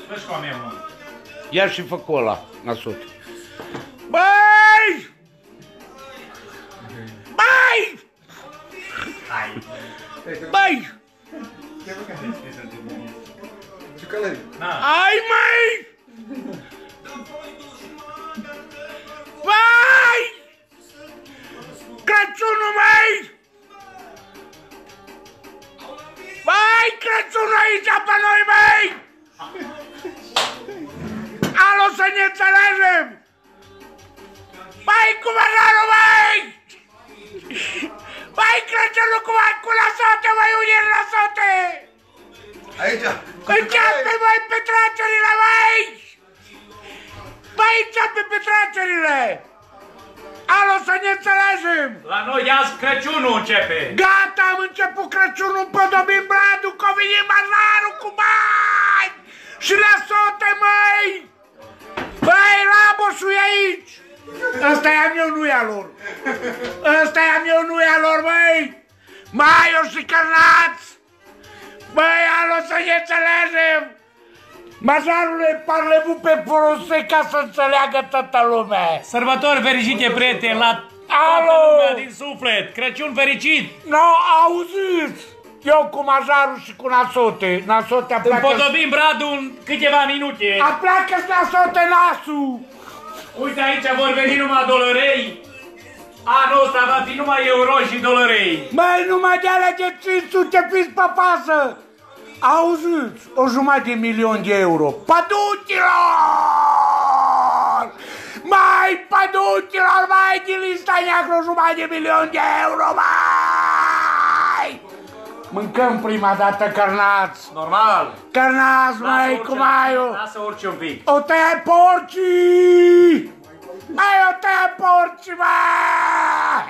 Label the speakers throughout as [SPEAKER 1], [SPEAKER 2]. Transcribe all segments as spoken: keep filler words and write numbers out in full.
[SPEAKER 1] Dă-și cu a mea, mă.
[SPEAKER 2] Ia și fă cu ăla, nasut. Băi! Băi!
[SPEAKER 1] Hai.
[SPEAKER 2] Băi! Hai, măi! Băi! Crăciunul, măi! Băi, Crăciunul aici pe noi, măi! Alo, să ne înțelegem! Băi, cu măjarul, măi! Băi, Crăciunul cu, cu lasote, măi, unde e lasote?
[SPEAKER 3] Aici!
[SPEAKER 2] Începe, măi, petrecerile, măi! Băi, începe petrecerile! Alo, să ne înțelegem!
[SPEAKER 1] La noi azi Crăciunul începe!
[SPEAKER 2] Gata, am început Crăciunul, împodobim bradul, că vine majarul cu bani! Și lasote, măi! Băi, Raboșul e aici! Ăsta e a meu, nu e a lor! Ăsta e a meu, nu e a lor, măi! Maio și Cărnaț! Băi, alo, să ne înțelegem! Majarule, parle-vous pe folose ca să înțeleagă toată lumea!
[SPEAKER 1] Sărbători fericite, prieteni, la toată
[SPEAKER 2] Alo!
[SPEAKER 1] lumea din suflet! Crăciun fericit!
[SPEAKER 2] No, auziți! Eu cu majarul și cu nasote. Nasote apleacă...
[SPEAKER 1] Împodobim bradul în câteva minute!
[SPEAKER 2] Apleacă-ți nasote nasul!
[SPEAKER 1] Uite, aici vor veni numai dolărei! Anul ăsta va fi numai euro și dolărei!
[SPEAKER 2] Băi, numai de alea de cinci sute fiți pe pasă! Auziți, o jumătate de milion de euro. Păduților! Mai, păduților, mai, din lista neagră, o jumătate de milion de euro, mai! Mâncăm prima dată cărnați.
[SPEAKER 1] Normal!
[SPEAKER 2] Cărnați, mai, cum ai eu?
[SPEAKER 1] Lasă orice un pic!
[SPEAKER 2] O tăiai porcii! Mai, o tăiai porcii, mai!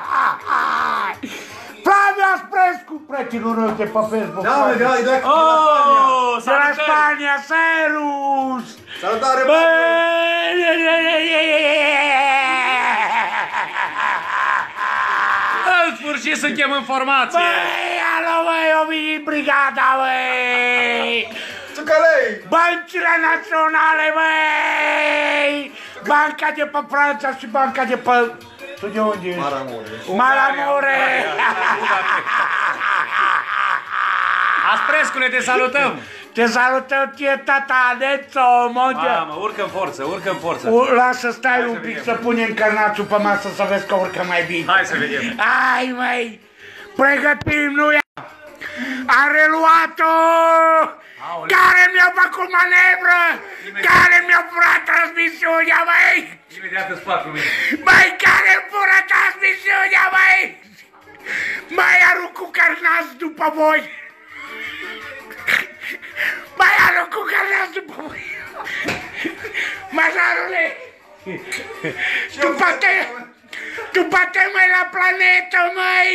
[SPEAKER 2] Flaviu Asprescu, prietenul nostru de pe Facebook.
[SPEAKER 3] Da, mă, de la de la
[SPEAKER 1] Oh,
[SPEAKER 2] De la
[SPEAKER 1] salutări!
[SPEAKER 2] Spania, Serus!
[SPEAKER 3] Salutare,
[SPEAKER 2] Băi!
[SPEAKER 1] În sfârșit suntem în formație!
[SPEAKER 2] Băi, alo, băi, o venit brigada, băi!
[SPEAKER 3] Țucălei!
[SPEAKER 2] Băncile naționale, băi! Banca de pe Franța și banca de pe... Tu de unde ești?
[SPEAKER 3] Maramure.
[SPEAKER 2] Maramure!
[SPEAKER 1] Asprescule, te salutăm!
[SPEAKER 2] Te salutăm, ție, tata, Nețo, Monte!
[SPEAKER 1] Mamă, urcă în forță, urcă în forță!
[SPEAKER 2] O, lasă, stai
[SPEAKER 1] Hai
[SPEAKER 2] un
[SPEAKER 1] să
[SPEAKER 2] pic
[SPEAKER 1] vedem.
[SPEAKER 2] să punem carnațul pe masă să vezi că urcă mai bine.
[SPEAKER 1] Hai să vedem!
[SPEAKER 2] Hai, măi! Pregătim, nu ia! A reluat-o!
[SPEAKER 1] Aoleu.
[SPEAKER 2] Care mi-a făcut manevră? Care mi-a furat transmisiunea, măi?
[SPEAKER 1] Imediat îți fac lumini!
[SPEAKER 2] Măi, care îmi fură transmisiunea, măi? Mai arunc cu carnați după voi! Mai arunc cu carnați după voi! Majarule! Tu bate... Tu bate, măi, la planetă, măi!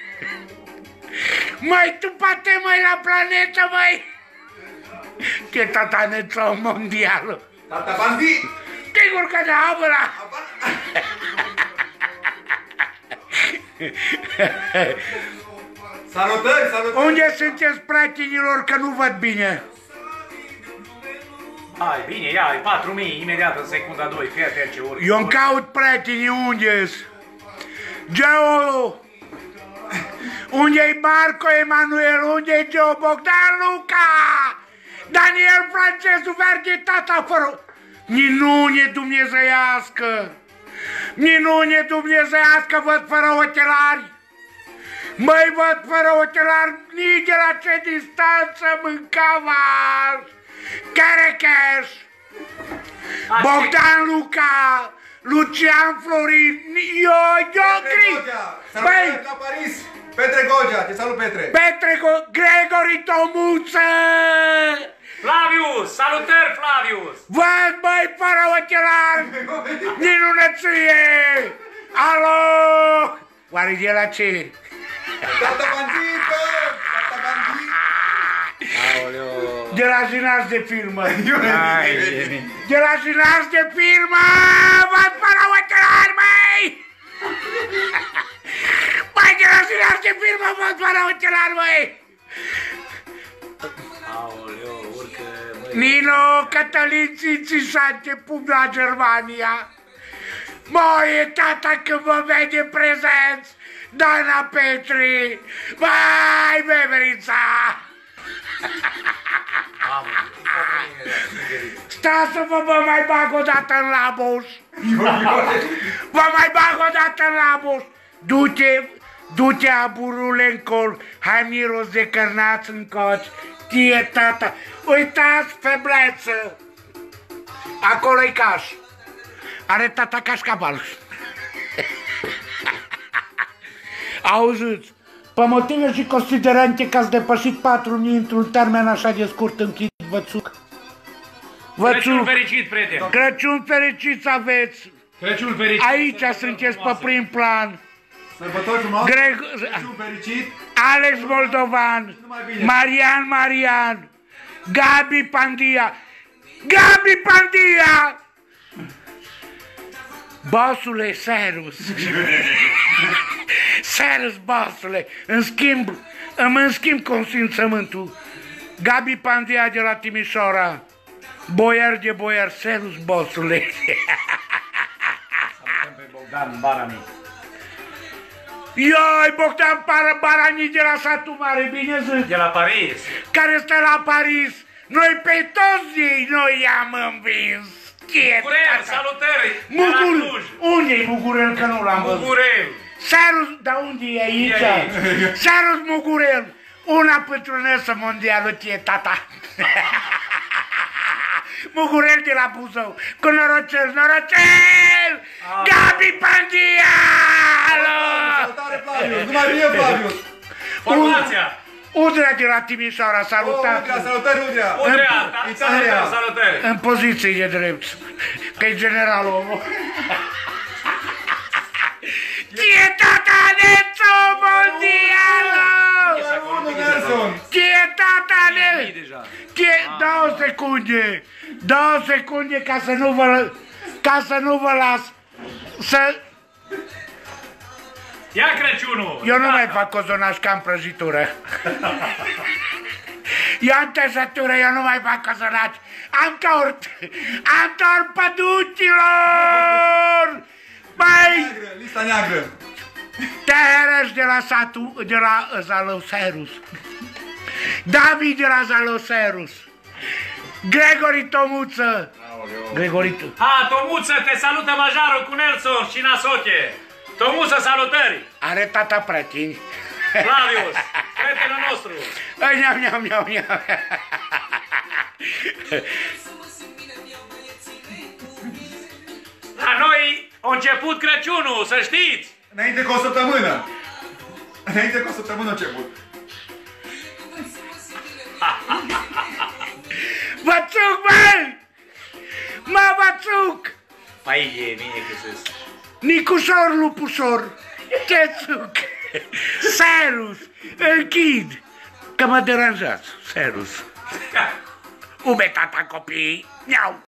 [SPEAKER 2] Măi, tu bate, măi, la planetă, măi! Ce tata neță mondială!
[SPEAKER 3] Tata Bandi!
[SPEAKER 2] Sigur că da, ăla!
[SPEAKER 3] Salutări, salutări!
[SPEAKER 2] Unde sunteți, prietenilor, că nu văd bine?
[SPEAKER 1] Hai, bine, ia, patru mii, imediat în secunda doi, fii atent ce urcă!
[SPEAKER 2] Eu-mi caut prietenii, unde-s? Geo! Unde-i Marco Emanuel? Unde-i Geo Bogdan Luca? Daniel Francesu Verghe, tata, fără... Minune dumnezeiască! Minune dumnezeiască, văd fără ochelari! Măi, văd fără ochelari, nici de la ce distanță mâncavați! Carecheș! Bogdan Luca! Lucian Florin! Io, Iocri! Băi!
[SPEAKER 3] Salutări la Paris! Petre Gogea, te salut, Petre!
[SPEAKER 2] Petre Gregori Tomuță!
[SPEAKER 1] Flavius! Salutări, Flavius!
[SPEAKER 2] Văd, băi, fără ochelari! Minunăție! Alo! Oare de la ce?
[SPEAKER 3] Tata Bandito! Tata Bandito!
[SPEAKER 2] De la Ginaz de filmă!
[SPEAKER 1] Hai,
[SPEAKER 2] De la Ginaz de filmă! Văd fără ochelari, măi! Băi, de la Ginaz de filmă, văd fără ochelari, măi!
[SPEAKER 1] aoleu, urcă, măi,
[SPEAKER 2] Nino Cătălin Țințișante, pub la Germania. Moie, tata, când vă vede prezenți, Dana Petri, vai, beberița! Sta să vă, vă mai bag o dată în Labos. Vă mai bag o dată în Labos. Du-te, du-te, aburule, în col, hai miros de cărnați în coci. Tie, tata, uitați, febleță. Acolo-i caș. Are tata cașcaval. Auziți, pe motive și considerente că ați depășit patru mii într-un termen așa de scurt, închid vățuc.
[SPEAKER 1] Crăciun fericit, prieten!
[SPEAKER 2] Crăciun fericit să aveți!
[SPEAKER 1] Crăciun fericit!
[SPEAKER 2] Aici sunteți pe prim plan.
[SPEAKER 3] Sărbători frumoase,
[SPEAKER 2] Greg...
[SPEAKER 3] Crăciun fericit.
[SPEAKER 2] Alex Moldovan, Marian Marian, Gabi Pandia. Gabi Pandia! Bossule, Serus. Serus, bossule. În schimb, îmi în schimb consimțământul. Gabi Pandia de la Timișoara. Boiar de boiar, Serus, bossule.
[SPEAKER 1] Salutăm pe Bogdan Barani.
[SPEAKER 2] Ioi, Bogdan Barani de la satul mare, bine zic.
[SPEAKER 1] De la Paris.
[SPEAKER 2] Care stă la Paris. Noi pe toți ei, noi i-am învins.
[SPEAKER 1] Mugurel, salutări!
[SPEAKER 2] Mugurel! Unde-i Mugurel, că nu l-am văzut?
[SPEAKER 1] Mugurel!
[SPEAKER 2] Serus, dar unde e aici?
[SPEAKER 1] E aici.
[SPEAKER 2] Serus Mugurel! Una pătrunăsă mondială ție, tata! Mugurel de la Buzău! Cu norocel, norocel!
[SPEAKER 1] Ah.
[SPEAKER 2] Gabi Pandia! Alo!
[SPEAKER 3] Salutare, Flavius! Numai bine, Flavius!
[SPEAKER 1] Formația!
[SPEAKER 2] Udrea de la Timișoara,
[SPEAKER 3] Oh,
[SPEAKER 2] salutat!
[SPEAKER 3] Udrea, salutări, Udrea!
[SPEAKER 1] Udrea, salutări, salutări!
[SPEAKER 2] În poziție de drept, că-i general omul. Ce tata Nețo mondială! Ce tata Nețo! Ce... Două secunde! Două secunde ca să nu vă... ca să nu vă las să...
[SPEAKER 1] Ia Crăciunul!
[SPEAKER 2] Eu nu mai fac cozonaș ca în prăjitură. Eu am tăsătură, eu nu mai fac cozonaci. Am tort! Am tort, păduților! Băi!
[SPEAKER 3] Lista neagră!
[SPEAKER 2] Tereș de la satul, de la Zaloserus. David de la Zaloserus. Gregori Tomuță. Gregori...
[SPEAKER 1] Ha, Tomuță, te salută Majarul cu Nelson și Nasoche. Tomuță, salutări!
[SPEAKER 2] Are tata pretini.
[SPEAKER 1] Flavius, prietenul nostru.
[SPEAKER 2] Neam, neam, neam, neam.
[SPEAKER 1] La noi a început Crăciunul, să știți!
[SPEAKER 3] Înainte cu o săptămână! Înainte cu o săptămână a început!
[SPEAKER 2] Vățuc, băi! Mă, Vățuc!
[SPEAKER 1] Păi e mine că sunt.
[SPEAKER 2] Nicușor, lupușor, Chețuc, Serus, închid, că mă deranjați, Serus. Ube, tata, copii, miau!